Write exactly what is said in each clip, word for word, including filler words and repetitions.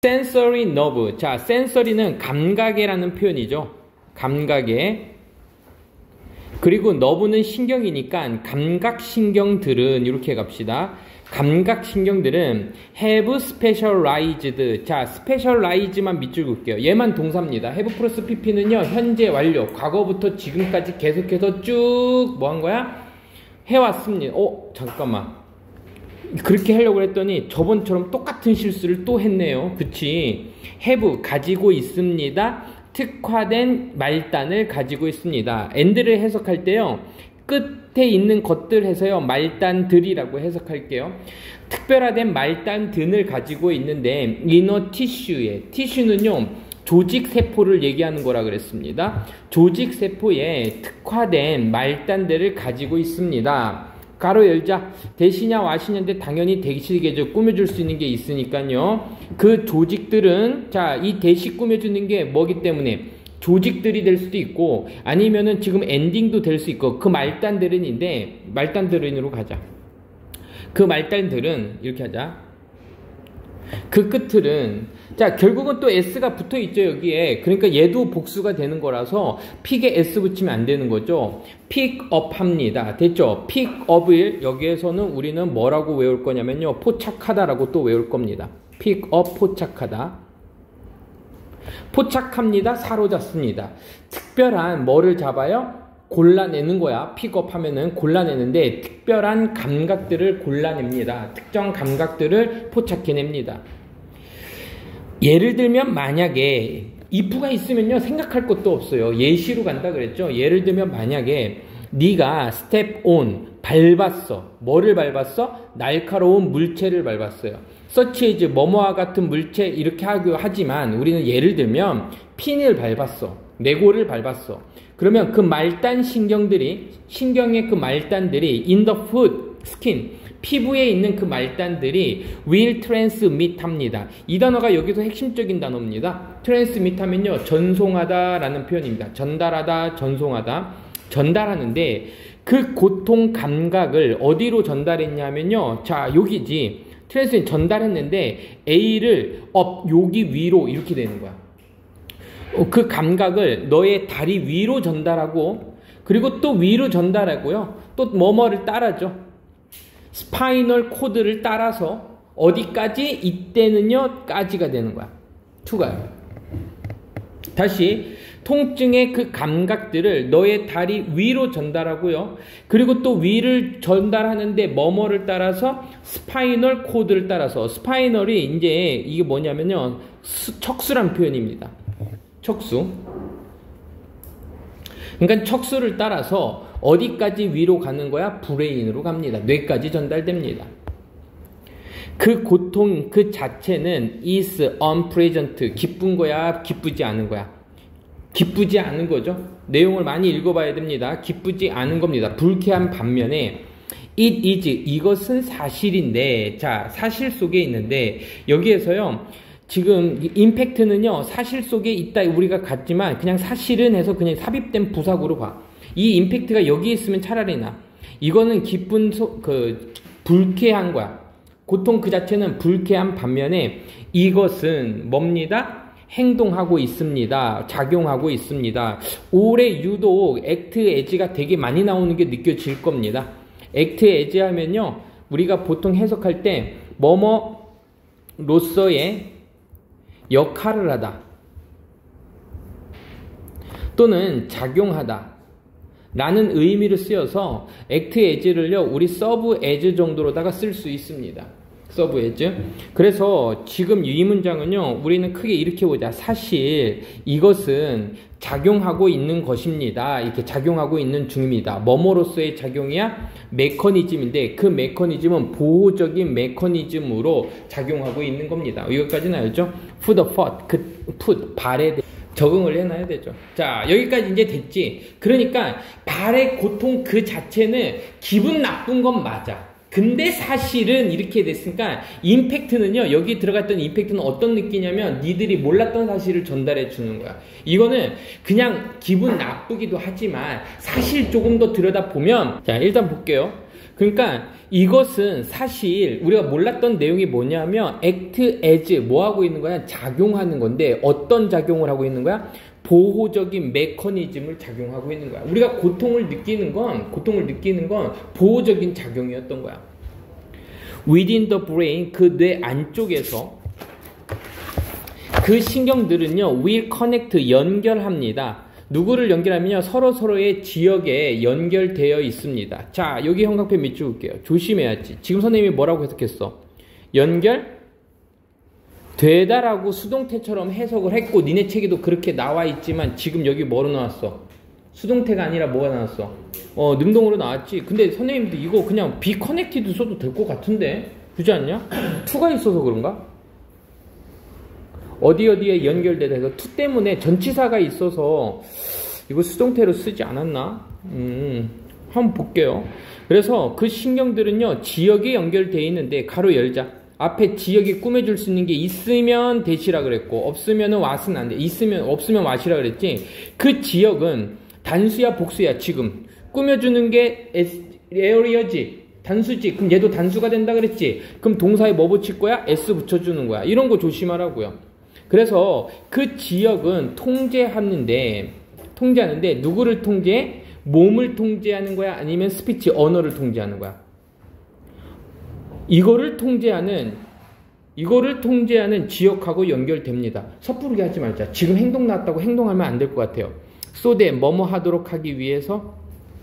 sensory nerve. 자, sensory는 감각에라는 표현이죠. 감각에. 그리고 nerve는 신경이니까 감각신경들은 이렇게 갑시다. 감각신경들은 have specialized. 자, specialize만 밑줄 긋게요. 얘만 동사입니다. have 플러스 pp는요, 현재 완료. 과거부터 지금까지 계속해서 쭉 뭐 한 거야? 해왔습니다. 어, 잠깐만. 그렇게 하려고 했더니 저번처럼 똑같은 실수를 또 했네요. 그치? have, 가지고 있습니다. 특화된 말단을 가지고 있습니다. and를 해석할 때요, 끝에 있는 것들 해서요, 말단들이라고 해석할게요. 특별화된 말단들을 가지고 있는데, inner tissu에, tissue는요, 조직세포를 얘기하는 거라 그랬습니다. 조직세포에 특화된 말단들을 가지고 있습니다. 가로 열자. 대시냐 와시냐인데 당연히 대시겠죠. 꾸며줄 수 있는 게 있으니까요. 그 조직들은, 자, 이 대시 꾸며주는 게 뭐기 때문에 조직들이 될 수도 있고, 아니면은 지금 엔딩도 될 수 있고, 그 말단들은인데, 말단들은으로 가자. 그 말단들은 이렇게 하자. 그 끝들은, 자, 결국은 또 s가 붙어 있죠, 여기에. 그러니까 얘도 복수가 되는 거라서 픽에 s 붙이면 안 되는 거죠. pick up 합니다. 됐죠? pick up을 여기에서는 우리는 뭐라고 외울 거냐면요, 포착하다라고 또 외울 겁니다. pick up, 포착하다. 포착합니다. 사로잡습니다. 특별한 뭐를 잡아요? 골라내는 거야. 픽업 하면은 골라내는데, 특별한 감각들을 골라냅니다. 특정 감각들을 포착해냅니다. 예를 들면 만약에 if가 있으면요, 생각할 것도 없어요. 예시로 간다 그랬죠. 예를 들면 만약에 네가 step on, 밟았어. 뭐를 밟았어? 날카로운 물체를 밟았어요. such as, 뭐뭐와 같은 물체, 이렇게 하기도 하지만 우리는 예를 들면 핀을 밟았어. 내골을 밟았어. 그러면 그 말단 신경들이, 신경의 그 말단들이 in the foot, skin, 피부에 있는 그 말단들이 will transmit 합니다. 이 단어가 여기서 핵심적인 단어입니다. transmit 하면요, 전송하다 라는 표현입니다. 전달하다, 전송하다. 전달하는데, 그 고통 감각을 어디로 전달했냐면요, 자, 여기지. 트랜스는 전달했는데 A를 업, 여기 위로 이렇게 되는 거야. 그 감각을 너의 다리 위로 전달하고, 그리고 또 위로 전달하고요, 또 뭐뭐를 따라죠. 스파이널 코드를 따라서 어디까지? 이때는요, 까지가 되는 거야. 투가요. 다시, 통증의 그 감각들을 너의 다리 위로 전달하고요. 그리고 또 위를 전달하는데 뭐뭐를 따라서? 스파이널 코드를 따라서. 스파이널이 이제 이게 뭐냐면요, 수, 척수란 표현입니다. 척수. 그러니까 척수를 따라서 어디까지 위로 가는 거야? 브레인으로 갑니다. 뇌까지 전달됩니다. 그 고통 그 자체는 is unpleasant. 기쁜 거야? 기쁘지 않은 거야? 기쁘지 않은 거죠. 내용을 많이 읽어봐야 됩니다. 기쁘지 않은 겁니다. 불쾌한 반면에 it is, 이것은 사실인데, 자, 사실 속에 있는데, 여기에서요, 지금 임팩트는요, 사실 속에 있다 우리가 같지만 그냥 사실은 해서 그냥 삽입된 부사구로 봐. 이 임팩트가 여기 있으면 차라리 나. 이거는 기쁜 소, 그 불쾌한 거야. 고통 그 자체는 불쾌한 반면에 이것은 뭡니다? 행동하고 있습니다. 작용하고 있습니다. 올해 유독 액트 에지가 되게 많이 나오는 게 느껴질 겁니다. 액트 에지 하면요, 우리가 보통 해석할 때 뭐뭐로서의 역할을 하다 또는 작용하다 라는 의미로 쓰여서 액트 as를요, 우리 서브 as 정도로다가 쓸 수 있습니다. 서브 as. 그래서 지금 이 문장은요, 우리는 크게 이렇게 보자. 사실 이것은 작용하고 있는 것입니다. 이렇게 작용하고 있는 중입니다. 뭐뭐로서의 작용이야? 메커니즘인데, 그 메커니즘은 보호적인 메커니즘으로 작용하고 있는 겁니다. 이것까지는 알죠? Put the foot, 그 put, 발에 적응을 해놔야 되죠. 자, 여기까지 이제 됐지. 그러니까 발의 고통 그 자체는 기분 나쁜 건 맞아. 근데 사실은 이렇게 됐으니까 임팩트는요, 여기 들어갔던 임팩트는 어떤 느끼냐면 니들이 몰랐던 사실을 전달해 주는 거야. 이거는 그냥 기분 나쁘기도 하지만 사실 조금 더 들여다보면, 자, 일단 볼게요. 그러니까 이것은 사실 우리가 몰랐던 내용이 뭐냐면 act as 뭐 하고 있는 거야? 작용하는 건데 어떤 작용을 하고 있는 거야? 보호적인 메커니즘을 작용하고 있는 거야. 우리가 고통을 느끼는 건 고통을 느끼는 건 보호적인 작용이었던 거야. Within the brain 그 뇌 안쪽에서 그 신경들은요 will connect 연결합니다. 누구를 연결하면요 서로 서로의 지역에 연결되어 있습니다. 자 여기 형광펜 밑줄 볼게요. 조심해야지. 지금 선생님이 뭐라고 해석했어? 연결 되다라고 수동태처럼 해석을 했고 니네 책에도 그렇게 나와 있지만 지금 여기 뭐로 나왔어? 수동태가 아니라 뭐가 나왔어? 어 능동으로 나왔지. 근데 선생님도 이거 그냥 be connected 써도 될 것 같은데 그렇지 않냐? to가 있어서 그런가? 어디 어디에 연결되다 해서 to 때문에 전치사가 있어서 이거 수동태로 쓰지 않았나? 음, 한번 볼게요. 그래서 그 신경들은요 지역에 연결되어 있는데 가로 열자. 앞에 지역이 꾸며줄 수 있는 게 있으면 대시라 그랬고 없으면 왓은 안 돼. 있으면 없으면 왓이라 그랬지. 그 지역은 단수야 복수야. 지금 꾸며주는 게 에어리어지 단수지. 그럼 얘도 단수가 된다 그랬지. 그럼 동사에 뭐 붙일 거야? s 붙여주는 거야. 이런 거 조심하라고요. 그래서 그 지역은 통제하는데 통제하는데 누구를 통제해? 몸을 통제하는 거야? 아니면 스피치 언어를 통제하는 거야? 이거를 통제하는 이거를 통제하는 지역하고 연결됩니다. 섣부르게 하지 말자. 지금 행동 나왔다고 행동하면 안 될 것 같아요. so that 뭐뭐 하도록 하기 위해서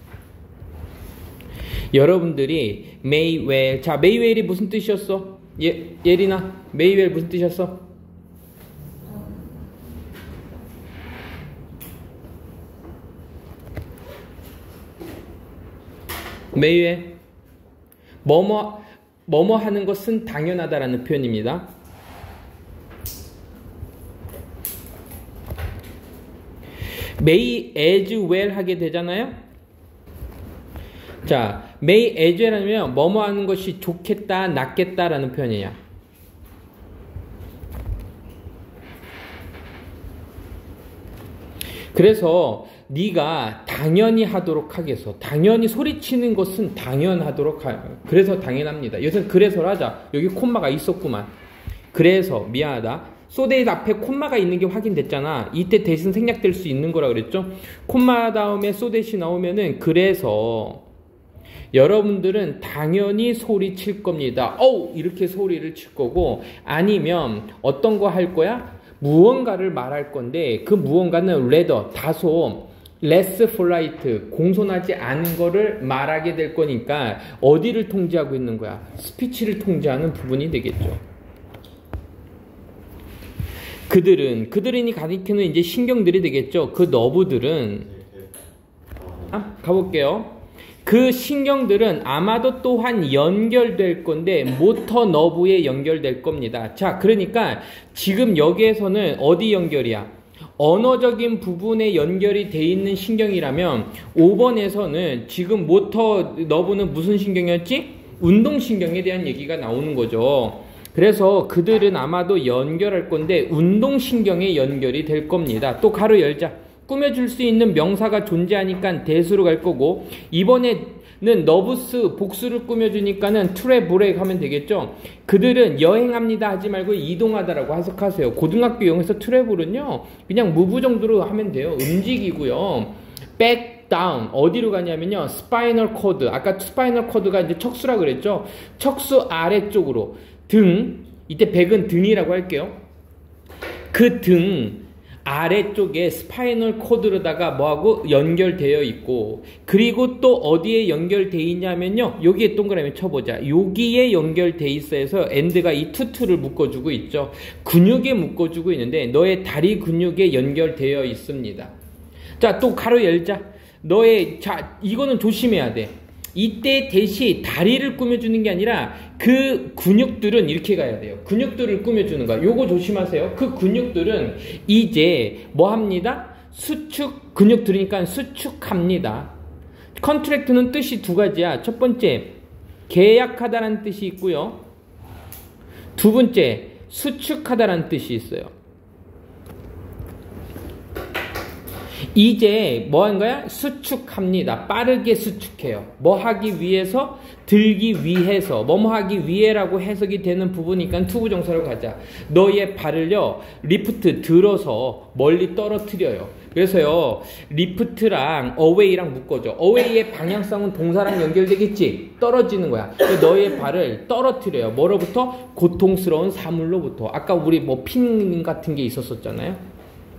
여러분들이 may well 자 may well이 무슨 뜻이었어? 예, 예린아 may well 무슨 뜻이었어? 매일 뭐뭐 뭐뭐 하는 것은 당연하다라는 표현입니다. may as well 하게 되잖아요. 자, may as well 하면 뭐뭐 하는 것이 좋겠다, 낫겠다라는 표현이야. 그래서 네가 당연히 하도록 하겠어. 당연히 소리치는 것은 당연하도록 하. 그래서 당연합니다. 요새 그래서를 하자. 여기 콤마가 있었구만. 그래서 미안하다. 소데이 앞에 콤마가 있는 게 확인됐잖아. 이때 대신 생략될 수 있는 거라 그랬죠. 콤마 다음에 소데이 나오면은 그래서 여러분들은 당연히 소리칠 겁니다. 어우 이렇게 소리를 칠 거고 아니면 어떤 거 할 거야? 무언가를 말할 건데 그 무언가는 rather 다소 less polite 공손하지 않은 거를 말하게 될 거니까 어디를 통제하고 있는 거야? 스피치를 통제하는 부분이 되겠죠. 그들은 그들이 가리키는 이제 신경들이 되겠죠. 그 너브들은 아, 가볼게요. 그 신경들은 아마도 또한 연결될 건데 모터 너브에 연결될 겁니다. 자, 그러니까 지금 여기에서는 어디 연결이야? 언어적인 부분에 연결이 돼 있는 신경이라면 오 번에서는 지금 모터 너브는 무슨 신경이었지? 운동신경에 대한 얘기가 나오는 거죠. 그래서 그들은 아마도 연결할 건데 운동신경에 연결이 될 겁니다. 또 가로 열자. 꾸며줄 수 있는 명사가 존재하니까 대수로 갈 거고 이번에는 너브스 복수를 꾸며주니까는 트래블렉 하면 되겠죠. 그들은 여행합니다 하지 말고 이동하다라고 해석하세요. 고등학교 영어에서 트래블은요 그냥 무브 정도로 하면 돼요. 움직이고요. back down 어디로 가냐면요 스파이널 코드 아까 스파이널 코드가 이제 척수라 그랬죠. 척수 아래쪽으로 등 이때 백은 등이라고 할게요. 그 등 아래쪽에 스파이널 코드로다가 뭐하고 연결되어 있고 그리고 또 어디에 연결되어 있냐면요 여기에 동그라미 쳐보자. 여기에 연결되어 있어서 엔드가 이 투투를 묶어주고 있죠. 근육에 묶어주고 있는데 너의 다리 근육에 연결되어 있습니다. 자, 또 가로 열자. 너의 자 이거는 조심해야 돼. 이때 대시 다리를 꾸며주는 게 아니라 그 근육들은 이렇게 가야 돼요. 근육들을 꾸며주는 거야. 요거 조심하세요. 그 근육들은 이제 뭐 합니다? 수축 근육들이니까 수축합니다. 컨트랙트는 뜻이 두 가지야. 첫 번째 계약하다라는 뜻이 있고요. 두 번째 수축하다라는 뜻이 있어요. 이제 뭐 한 거야? 수축합니다. 빠르게 수축해요. 뭐 하기 위해서? 들기 위해서. 뭐뭐 하기 위해라고 해석이 되는 부분이니까 투부정사로 가자. 너의 발을요, 리프트 들어서 멀리 떨어뜨려요. 그래서요, 리프트랑 away랑 묶어줘. away의 방향성은 동사랑 연결되겠지? 떨어지는 거야. 너의 발을 떨어뜨려요. 뭐로부터? 고통스러운 사물로부터. 아까 우리 뭐 핀 같은 게 있었었잖아요.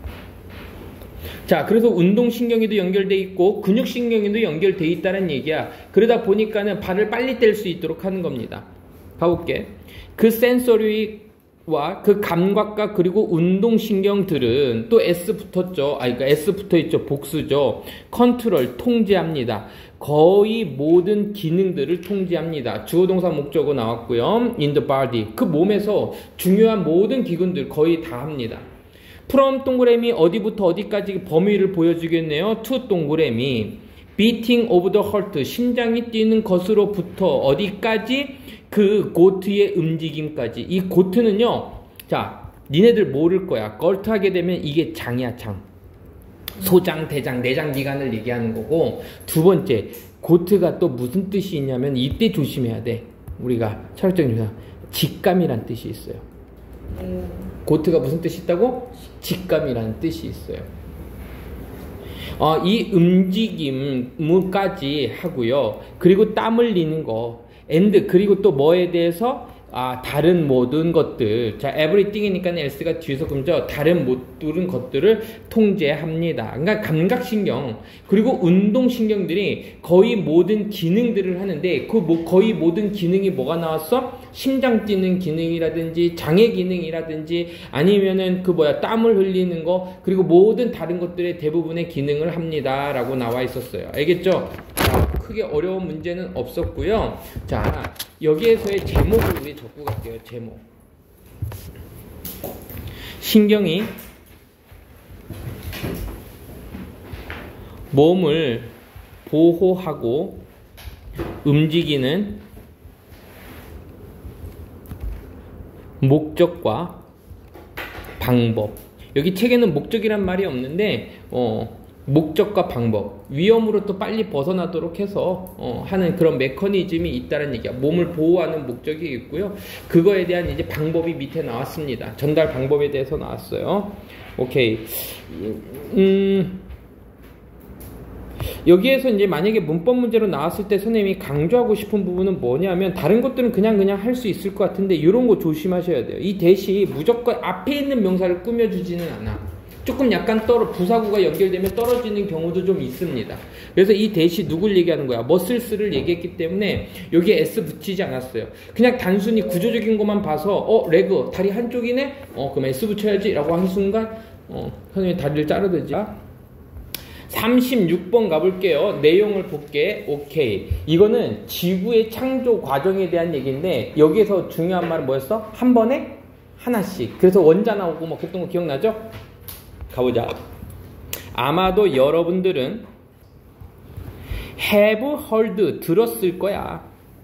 자, 그래서 운동신경에도 연결돼 있고 근육신경에도 연결돼 있다는 얘기야. 그러다 보니까는 발을 빨리 뗄 수 있도록 하는 겁니다. 가볼게. 그 센서리와 그 감각과 그리고 운동신경들은 또 S 붙었죠. 아, 그러니까 S 붙어있죠. 복수죠. 컨트롤, 통제합니다. 거의 모든 기능들을 통제합니다. 주어동사 목적어 나왔고요. in the body. 그 몸에서 중요한 모든 기근들 거의 다 합니다. from 동그라미 어디부터 어디까지 범위를 보여주겠네요. to 동그라미 beating of the heart 심장이 뛰는 것으로부터 어디까지? 그 고트의 움직임까지. 이 고트는요, 자, 니네들 모를 거야. 걸트 하게 되면 이게 장이야, 장. 소장, 대장, 내장 기관을 얘기하는 거고, 두 번째, 고트가 또 무슨 뜻이 있냐면 이때 조심해야 돼. 우리가 철학적인 조사, 직감이란 뜻이 있어요. 고트가 무슨 뜻이 있다고? 직감이라는 뜻이 있어요. 어, 이 움직임까지 하고요. 그리고 땀 흘리는 거, and 그리고 또 뭐에 대해서 아, 다른 모든 것들. 자, everything이니까 S가 뒤에서 금죠. 다른 모든 것들을 통제합니다. 그러니까 감각신경, 그리고 운동신경들이 거의 모든 기능들을 하는데, 그 뭐 거의 모든 기능이 뭐가 나왔어? 심장 뛰는 기능이라든지, 장애 기능이라든지, 아니면은 그 뭐야, 땀을 흘리는 거, 그리고 모든 다른 것들의 대부분의 기능을 합니다. 라고 나와 있었어요. 알겠죠? 자, 크게 어려운 문제는 없었고요. 자, 여기에서의 제목을 우리 적고 갈게요. 제목. 신경이 몸을 보호하고 움직이는 목적과 방법. 여기 책에는 목적이란 말이 없는데 어, 목적과 방법, 위험으로부터 빨리 벗어나도록 해서 어, 하는 그런 메커니즘이 있다는 얘기야. 몸을 보호하는 목적이 있고요. 그거에 대한 이제 방법이 밑에 나왔습니다. 전달 방법에 대해서 나왔어요. 오케이. 음, 여기에서 이제 만약에 문법 문제로 나왔을 때 선생님이 강조하고 싶은 부분은 뭐냐면, 다른 것들은 그냥 그냥 할 수 있을 것 같은데 이런 거 조심하셔야 돼요. 이 대시 무조건 앞에 있는 명사를 꾸며주지는 않아. 조금 약간 떨어, 부사구가 연결되면 떨어지는 경우도 좀 있습니다. 그래서 이 대시 누굴 얘기하는 거야? 머슬스를 얘기했기 때문에 여기에 S 붙이지 않았어요. 그냥 단순히 구조적인 것만 봐서 어, 레그, 다리 한쪽이네? 어, 그럼 S 붙여야지 라고 하는 순간 어, 선생님이 다리를 자르든지. 삼십육 번 가볼게요. 내용을 볼게. 오케이. 이거는 지구의 창조 과정에 대한 얘기인데, 여기에서 중요한 말은 뭐였어? 한 번에 하나씩. 그래서 원자 나오고 뭐 그랬던 거 기억나죠? 가보자. 아마도 여러분들은 have heard 들었을 거야.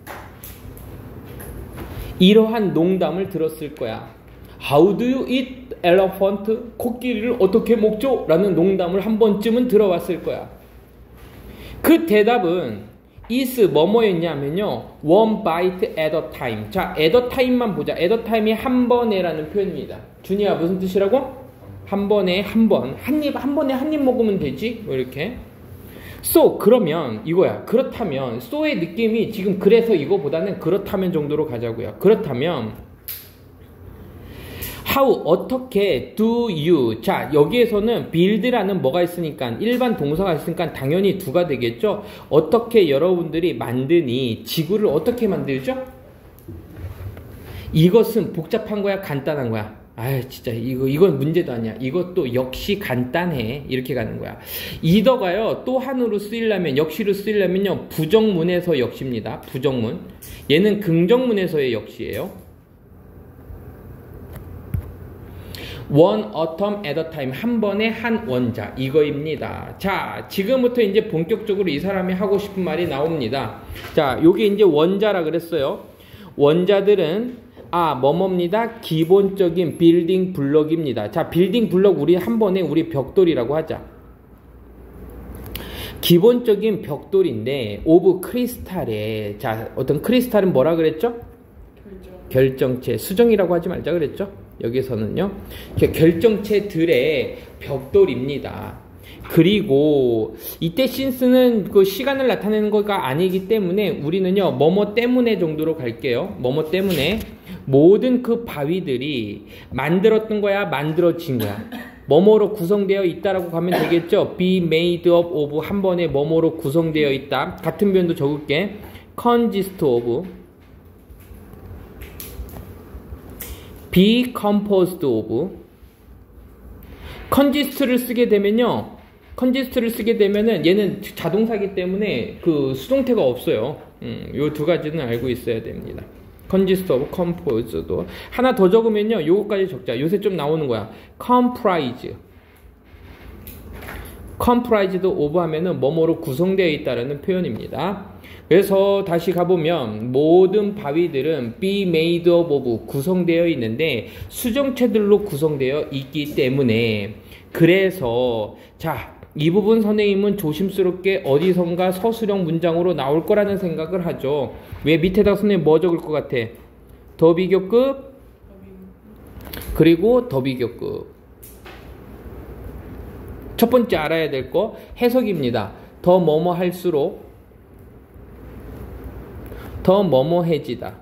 이러한 농담을 들었을 거야. How do you eat elephant? 코끼리를 어떻게 먹죠? 라는 농담을 한 번쯤은 들어봤을 거야. 그 대답은 is 뭐뭐였냐면요, one bite at a time. 자, at a time만 보자. at a time이 한 번에 라는 표현입니다. 준이야, 무슨 뜻이라고? 한 번에 한 번, 한 입, 한 번에 한 입 먹으면 되지? 뭐 이렇게. So, 그러면 이거야. 그렇다면, so의 느낌이 지금 그래서 이거보다는 그렇다면 정도로 가자고요. 그렇다면, how, 어떻게, do you. 자, 여기에서는 build라는 뭐가 있으니까, 일반 동사가 있으니까 당연히 do가 되겠죠? 어떻게 여러분들이 만드니, 지구를 어떻게 만들죠? 이것은 복잡한 거야, 간단한 거야? 아, 진짜 이거 이건 문제도 아니야. 이것도 역시 간단해. 이렇게 가는 거야. 이더가요, 또 한으로 쓰이려면, 역시로 쓰이려면요, 부정문에서 역시입니다. 부정문. 얘는 긍정문에서의 역시예요. One atom at a time. 한 번에 한 원자. 이거입니다. 자, 지금부터 이제 본격적으로 이 사람이 하고 싶은 말이 나옵니다. 자, 요게 이제 원자라 그랬어요. 원자들은 아, 뭐뭐입니다. 기본적인 빌딩 블럭입니다. 자, 빌딩 블럭 우리 한 번에 우리 벽돌이라고 하자. 기본적인 벽돌인데 오브 크리스탈에 자 어떤 크리스탈은 뭐라 그랬죠? 결정. 결정체 수정이라고 하지 말자 그랬죠? 여기서는요 결정체들의 벽돌입니다. 그리고 이때 신스는 그 시간을 나타내는 거가 아니기 때문에 우리는요 뭐뭐 때문에 정도로 갈게요. 뭐뭐 때문에 모든 그 바위들이 만들었던 거야 만들어진 거야 뭐뭐로 구성되어 있다라고 가면 되겠죠. be made up of 한 번에 뭐뭐로 구성되어 있다. 같은 표현도 적을게. consist of be composed of consist를 쓰게 되면요 consist를 쓰게 되면은 얘는 자동사기 때문에 그 수동태가 없어요. 음, 요 두 가지는 알고 있어야 됩니다. consist of, composed도 하나 더 적으면요 요거까지 적자. 요새 좀 나오는 거야. comprise comprised도 of 하면은 뭐뭐로 구성되어 있다라는 표현입니다. 그래서 다시 가보면 모든 바위들은 be made up of 구성되어 있는데 수정체들로 구성되어 있기 때문에 그래서 자 이 부분 선생님은 조심스럽게 어디선가 서술형 문장으로 나올 거라는 생각을 하죠. 왜 밑에다 선생님 뭐 적을 것 같아? 더 비교급 그리고 더 비교급. 첫 번째 알아야 될 거 해석입니다. 더 뭐뭐 할수록 더 뭐뭐해지다.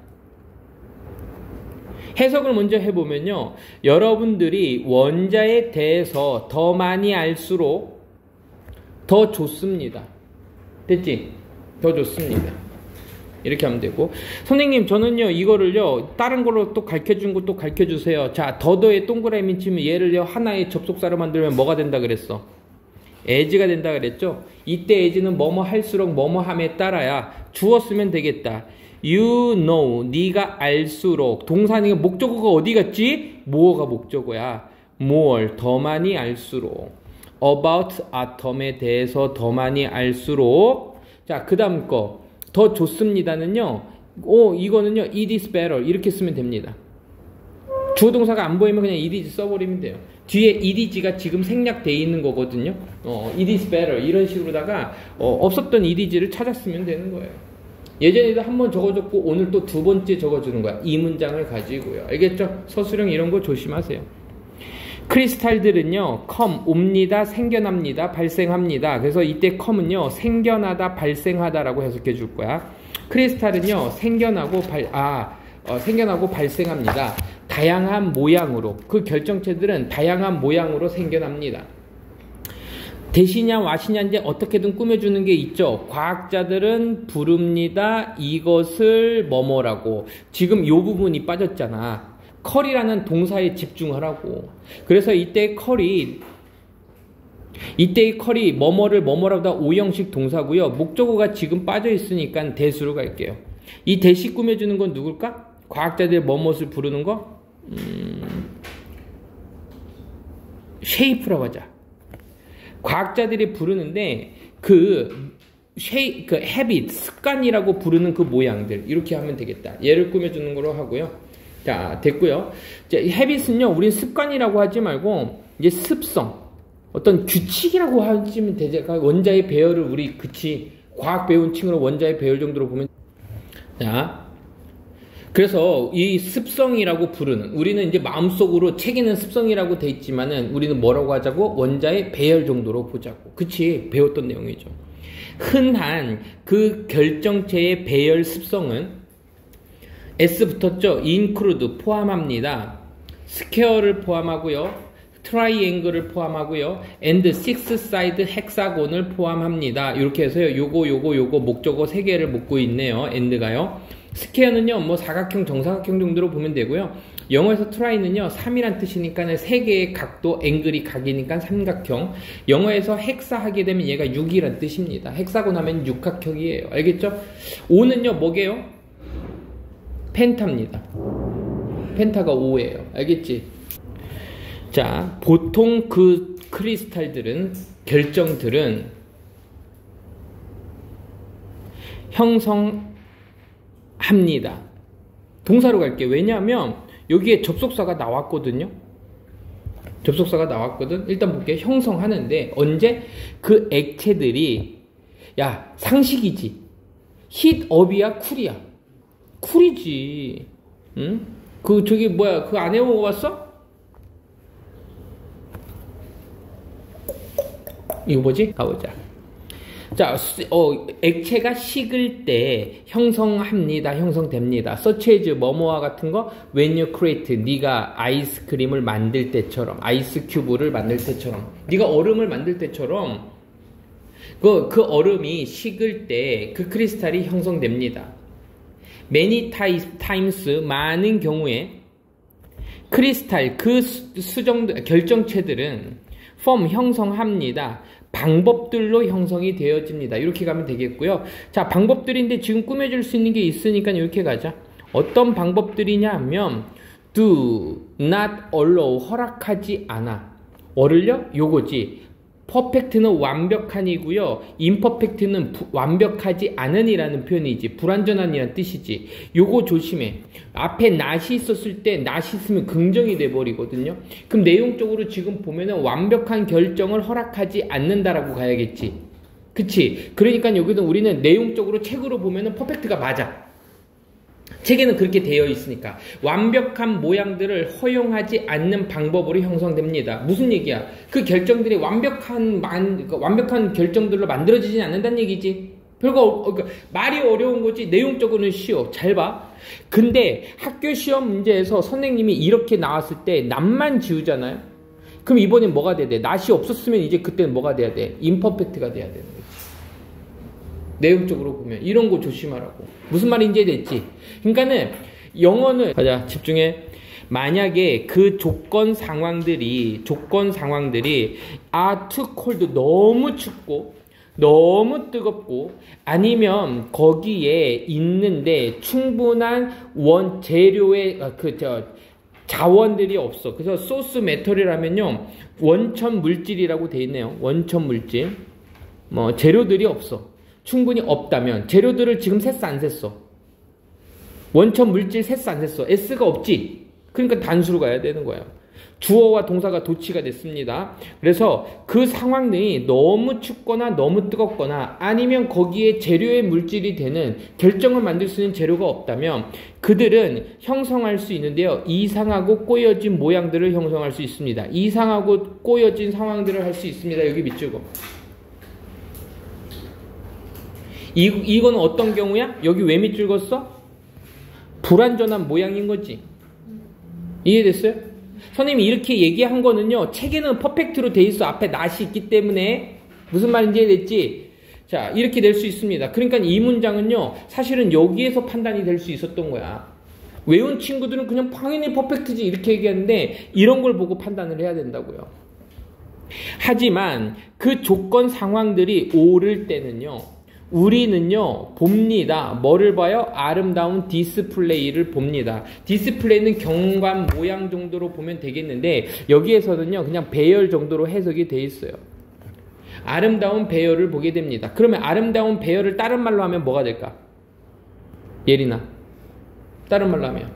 해석을 먼저 해보면요 여러분들이 원자에 대해서 더 많이 알수록 더 좋습니다. 됐지? 더 좋습니다. 이렇게 하면 되고 선생님 저는요 이거를요 다른 걸로 또 가르쳐준 거 또 가르쳐주세요. 자 더더의 동그라미 치면 얘를요 하나의 접속사로 만들면 뭐가 된다 그랬어? as가 된다 그랬죠? 이때 as는 뭐뭐 할수록 뭐뭐 함에 따라야 주어 쓰면 되겠다. you know 네가 알수록 동사니까 목적어가 어디 갔지? more가 목적어야. more 더 많이 알수록 about atom에 대해서 더 많이 알수록 자 그 다음 거 더 좋습니다는요 오 이거는요 it is better 이렇게 쓰면 됩니다. 주어 동사가 안 보이면 그냥 it is 써버리면 돼요. 뒤에 it is가 지금 생략되어 있는 거거든요. 어, it is better 이런 식으로다가 어, 없었던 it is를 찾았으면 되는 거예요. 예전에도 한 번 적어줬고 오늘 또 두 번째 적어주는 거야. 이 문장을 가지고요. 알겠죠? 서술형 이런 거 조심하세요. 크리스탈들은요 come 옵니다 생겨납니다 발생합니다. 그래서 이때 come은요 생겨나다 발생하다라고 해석해 줄 거야. 크리스탈은요 생겨나고 발, 아, 어, 생겨나고 발생합니다. 다양한 모양으로 그 결정체들은 다양한 모양으로 생겨납니다. 대시냐 와시냐인데 어떻게든 꾸며주는 게 있죠. 과학자들은 부릅니다 이것을 뭐뭐라고. 지금 요 부분이 빠졌잖아. 컬이라는 동사에 집중하라고. 그래서 이때 컬이 이때의 컬이 뭐뭐를 뭐뭐라고 하다 오형식 동사고요. 목적어가 지금 빠져 있으니까 대수로 갈게요. 이 대시 꾸며주는 건 누굴까? 과학자들이 뭐뭇을 부르는 거? 음... 쉐이프라고 하자. 과학자들이 부르는데 그 쉐이 그 헤빗 습관이라고 부르는 그 모양들 이렇게 하면 되겠다. 얘를 꾸며주는 거로 하고요. 자, 됐고요. 자, 헤빗은요, 우린 습관이라고 하지 말고, 이제 습성, 어떤 규칙이라고 하시면 되죠. 원자의 배열을 우리, 그치, 과학 배운 층으로 원자의 배열 정도로 보면, 자, 그래서 이 습성이라고 부르는, 우리는 이제 마음속으로 책에는 습성이라고 돼 있지만은, 우리는 뭐라고 하자고? 원자의 배열 정도로 보자고. 그치, 배웠던 내용이죠. 흔한 그 결정체의 배열 습성은, S 붙었죠? include 포함합니다. 스퀘어를 포함하고요. 트라이앵글을 포함하고요. and six side 헥사곤을 포함합니다. 이렇게 해서요. 요거 요거 요거 목적어 세 개를 묶고 있네요. and가요. 스퀘어는요. 뭐 사각형 정사각형 정도로 보면 되고요. 영어에서 트라이는요. 삼이란 뜻이니까 세 개의 각도 앵글이 각이니까 삼각형. 영어에서 헥사 하게 되면 얘가 육이란 뜻입니다. 헥사곤 하면 육각형이에요. 알겠죠? 오는요. 뭐게요? 펜타입니다. 펜타가 오예요. 알겠지? 자, 보통 그 크리스탈들은, 결정들은 형성합니다. 동사로 갈게요. 왜냐하면 여기에 접속사가 나왔거든요. 접속사가 나왔거든. 일단 볼게요. 형성하는데 언제? 그 액체들이 야, 상식이지. 힛업이야, 쿨이야? 쿨이지. 응? 그, 저기, 뭐야, 그 안 해보고 왔어? 이거 뭐지? 가보자. 자, 어, 액체가 식을 때 형성합니다. 형성됩니다. such as 뭐뭐와 같은 거 when you create, 네가 아이스크림을 만들 때처럼, 아이스 큐브를 만들 때처럼, 네가 얼음을 만들 때처럼 그, 그 얼음이 식을 때 그 크리스탈이 형성됩니다. many times, 많은 경우에 크리스탈, 그 수정, 결정체들은 form, 형성합니다. 방법들로 형성이 되어집니다. 이렇게 가면 되겠고요. 자, 방법들인데 지금 꾸며줄 수 있는 게 있으니까 이렇게 가자. 어떤 방법들이냐 하면 do not allow, 허락하지 않아. 어를요? 요거지. 퍼펙트는 완벽한이고요. imperfect는 부, 완벽하지 않은이라는 표현이지. 불완전한이라는 뜻이지. 요거 조심해. 앞에 not이 있었을 때 not이 있으면 긍정이 돼버리거든요. 그럼 내용적으로 지금 보면은 완벽한 결정을 허락하지 않는다라고 가야겠지. 그치? 그러니까 여기도 우리는 내용적으로 책으로 보면은 퍼펙트가 맞아. 책에는 그렇게 되어 있으니까 완벽한 모양들을 허용하지 않는 방법으로 형성됩니다. 무슨 얘기야? 그 결정들이 완벽한 만, 완벽한 결정들로 만들어지지 않는다는 얘기지. 별거 그러니까 말이 어려운 거지 내용적으로는 쉬워. 잘 봐. 근데 학교 시험 문제에서 선생님이 이렇게 나왔을 때 낫만 지우잖아요. 그럼 이번엔 뭐가 돼야 돼? 낫이 없었으면 이제 그때는 뭐가 돼야 돼? 임퍼펙트가 돼야 되는 거지. 내용적으로 보면 이런 거 조심하라고. 무슨 말인지 이해됐지? 그러니까는 영어는 가자 집중해. 만약에 그 조건 상황들이 조건 상황들이 are too cold, 너무 춥고 너무 뜨겁고 아니면 거기에 있는데 충분한 원 재료의 그 저 자원들이 없어. 그래서 소스 메터리라면요 원천 물질이라고 돼 있네요. 원천 물질 뭐 재료들이 없어. 충분히 없다면 재료들을 지금 셌어 안 셌어? 원천 물질 셌어 안 셌어? S가 없지? 그러니까 단수로 가야 되는 거예요. 주어와 동사가 도치가 됐습니다. 그래서 그 상황이 너무 춥거나 너무 뜨겁거나 아니면 거기에 재료의 물질이 되는 결정을 만들 수 있는 재료가 없다면 그들은 형성할 수 있는데요. 이상하고 꼬여진 모양들을 형성할 수 있습니다. 이상하고 꼬여진 상황들을 할 수 있습니다. 여기 밑줄고. 이, 이거는 어떤 경우야? 여기 왜 밑줄 긋었어? 불완전한 모양인 거지. 이해됐어요? 선생님이 이렇게 얘기한 거는요, 책에는 퍼펙트로 돼 있어. 앞에 not이 있기 때문에. 무슨 말인지 이해됐지? 자, 이렇게 될 수 있습니다. 그러니까 이 문장은요, 사실은 여기에서 판단이 될 수 있었던 거야. 외운 친구들은 그냥 당연히 퍼펙트지 이렇게 얘기하는데 이런 걸 보고 판단을 해야 된다고요. 하지만 그 조건 상황들이 오를 때는요, 우리는요 봅니다. 뭐를 봐요? 아름다운 디스플레이를 봅니다. 디스플레이는 경관 모양 정도로 보면 되겠는데 여기에서는요 그냥 배열 정도로 해석이 돼 있어요. 아름다운 배열을 보게 됩니다. 그러면 아름다운 배열을 다른 말로 하면 뭐가 될까? 예린아, 다른 말로 하면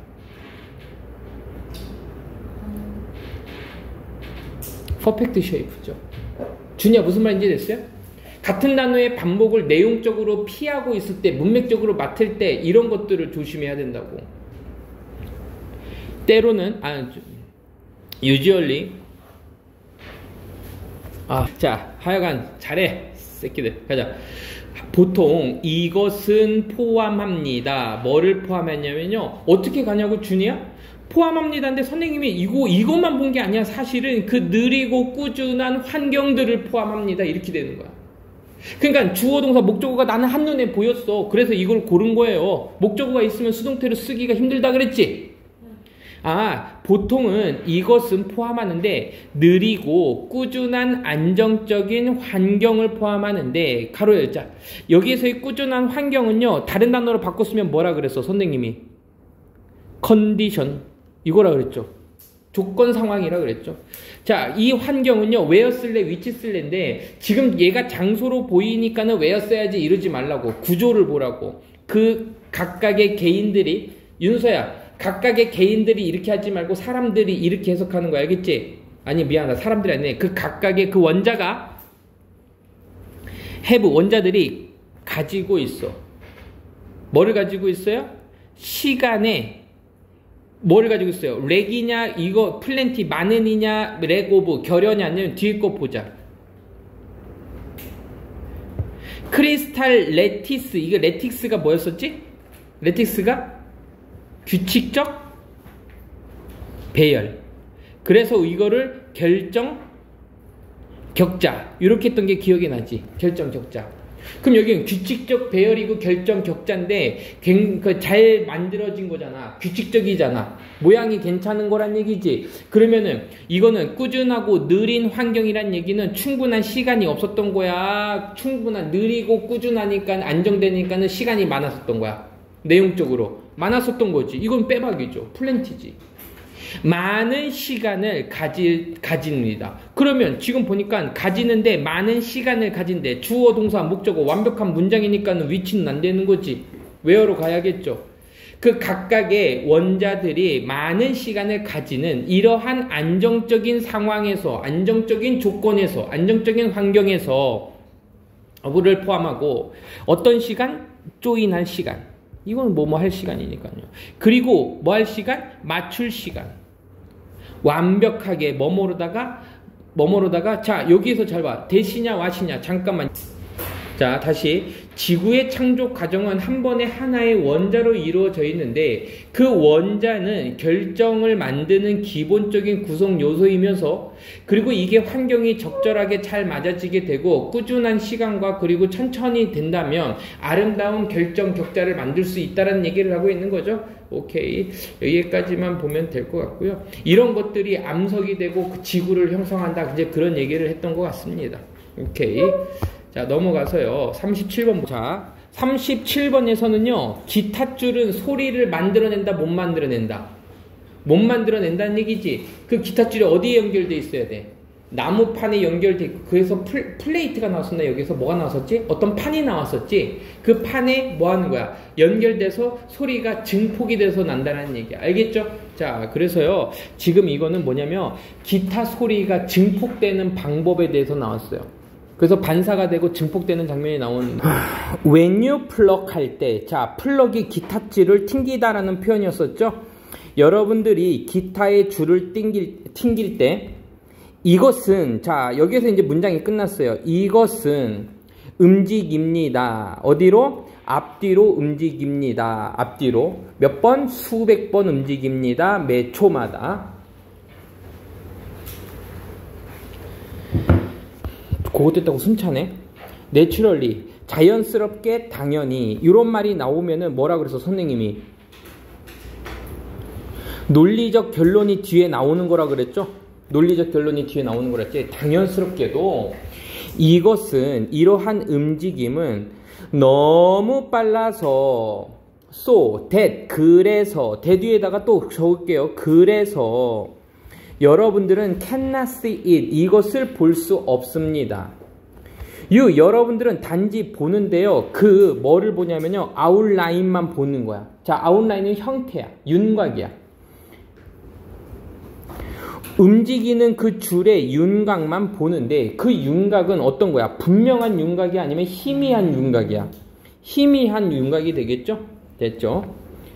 퍼펙트 쉐이프죠. 준이야 무슨 말인지 됐어요? 같은 단어의 반복을 내용적으로 피하고 있을 때, 문맥적으로 맡을 때 이런 것들을 조심해야 된다고. 때로는 아, usually 아, 자, 하여간 잘해 새끼들. 가자. 보통 이것은 포함합니다. 뭐를 포함했냐면요. 어떻게 가냐고 준이야? 포함합니다인데 선생님이 이거 이것만 본 게 아니야. 사실은 그 느리고 꾸준한 환경들을 포함합니다. 이렇게 되는 거야. 그러니까 주어 동사 목적어가 나는 한눈에 보였어. 그래서 이걸 고른 거예요. 목적어가 있으면 수동태로 쓰기가 힘들다 그랬지? 아, 보통은 이것은 포함하는데 느리고 꾸준한 안정적인 환경을 포함하는데 가로 열자. 여기에서의 꾸준한 환경은요 다른 단어로 바꿨으면 뭐라 그랬어 선생님이? 컨디션 이거라 그랬죠. 조건 상황이라 그랬죠. 자, 이 환경은요 where 쓸래 which 쓸래인데 지금 얘가 장소로 보이니까는 where 써야지 이러지 말라고. 구조를 보라고. 그 각각의 개인들이 윤서야 각각의 개인들이 이렇게 하지 말고 사람들이 이렇게 해석하는 거야. 알겠지? 아니 미안하다. 사람들이 아니네. 그 각각의 그 원자가 have 원자들이 가지고 있어. 뭐를 가지고 있어요? 시간에 뭐를 가지고 있어요? 렉이냐, 이거 플랜티 많으냐, 렉 오브 결여냐는 뒤에 거 보자. 크리스탈 레티스, 이거 레틱스가 뭐였었지? 레틱스가 규칙적 배열. 그래서 이거를 결정 격자 이렇게 했던 게 기억이 나지. 결정 격자. 그럼 여기는 규칙적 배열이고 결정 격자인데 잘 만들어진 거잖아. 규칙적이잖아. 모양이 괜찮은 거란 얘기지. 그러면은 이거는 꾸준하고 느린 환경이란 얘기는 충분한 시간이 없었던 거야. 충분한 느리고 꾸준하니까 안정되니까는 시간이 많았었던 거야. 내용적으로 많았었던 거지. 이건 빼박이죠. 플랜티지. 많은 시간을 가지, 가집니다. 그러면 지금 보니까 가지는데 많은 시간을 가진대. 주어, 동사, 목적어 완벽한 문장이니까는 위치는 안 되는 거지. where로 가야겠죠. 그 각각의 원자들이 많은 시간을 가지는 이러한 안정적인 상황에서, 안정적인 조건에서, 안정적인 환경에서 어부를 포함하고 어떤 시간? 조인할 시간. 이건 뭐뭐 할 시간이니까요. 그리고 뭐 할 시간? 맞출 시간. 완벽하게 뭐뭐로다가 뭐뭐로다가 자 여기에서 잘 봐. 대시냐 와시냐 잠깐만. 자 다시 지구의 창조 과정은 한 번에 하나의 원자로 이루어져 있는데 그 원자는 결정을 만드는 기본적인 구성 요소이면서 그리고 이게 환경이 적절하게 잘 맞아지게 되고 꾸준한 시간과 그리고 천천히 된다면 아름다운 결정 격자를 만들 수 있다는 얘기를 하고 있는 거죠. 오케이. 여기까지만 보면 될 것 같고요. 이런 것들이 암석이 되고 그 지구를 형성한다. 이제 그런 얘기를 했던 것 같습니다. 오케이. 자 넘어가서요. 삼십칠 번. 자 삼십칠 번에서는요. 기타줄은 소리를 만들어낸다 못 만들어낸다. 못 만들어낸다는 얘기지. 그 기타줄이 어디에 연결돼 있어야 돼? 나무판에 연결돼 있고 그래서 플, 플레이트가 나왔었나? 여기서 뭐가 나왔었지? 어떤 판이 나왔었지? 그 판에 뭐 하는 거야? 연결돼서 소리가 증폭이 돼서 난다는 얘기야. 알겠죠? 자 그래서요 지금 이거는 뭐냐면 기타 소리가 증폭되는 방법에 대해서 나왔어요. 그래서 반사가 되고 증폭되는 장면이 나오는 when you plug 할 때 자 플럭이 기타줄을 튕기다라는 표현이었었죠. 여러분들이 기타의 줄을 튕길, 튕길 때 이것은 자 여기서 이제 문장이 끝났어요. 이것은 움직입니다. 어디로? 앞뒤로 움직입니다. 앞뒤로 몇 번? 수백 번 움직입니다. 매 초마다. 그것 됐다고 숨차네. 내추럴리 자연스럽게 당연히 이런 말이 나오면은 뭐라 그래서 선생님이 논리적 결론이 뒤에 나오는 거라 그랬죠. 논리적 결론이 뒤에 나오는 거라 했지. 당연스럽게도 이것은 이러한 움직임은 너무 빨라서 so that 그래서 대 뒤에다가 또 적을게요. 그래서 여러분들은 cannot see it 이것을 볼 수 없습니다. 유 여러분들은 단지 보는데요. 그 뭐를 보냐면요. 아웃라인만 보는 거야. 자 아웃라인은 형태야. 윤곽이야. 움직이는 그 줄의 윤곽만 보는데 그 윤곽은 어떤 거야? 분명한 윤곽이 아니면 희미한 윤곽이야. 희미한 윤곽이 되겠죠? 됐죠?